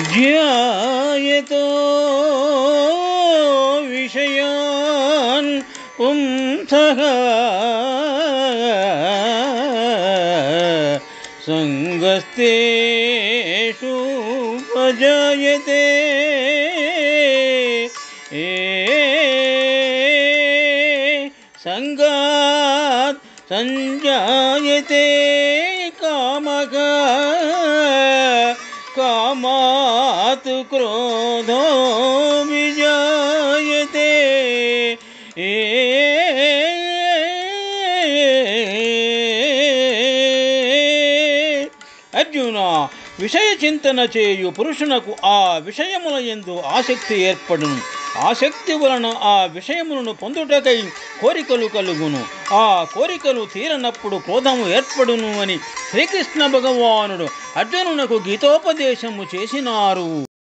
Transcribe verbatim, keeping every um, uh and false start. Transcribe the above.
జ్యాయతో విషయాన్ పుంసః సంగస్తేషు ఉపజాయతే సంగాత్ సంజాయతే కామః కామాత్ క్రోధో విజాయతే అర్జున, విషయ చింతన చేయు పురుషునకు ఆ విషయముల యందు ఆసక్తి ఏర్పడును. ఆసక్తి వలన ఆ విషయములను పొందుటకై కోరికలు కలుగును. ఆ కోరికలు తీరనప్పుడు క్రోధము ఏర్పడును అని శ్రీకృష్ణ భగవానుడు అర్జునునకు గీతోపదేశము చేసినారు.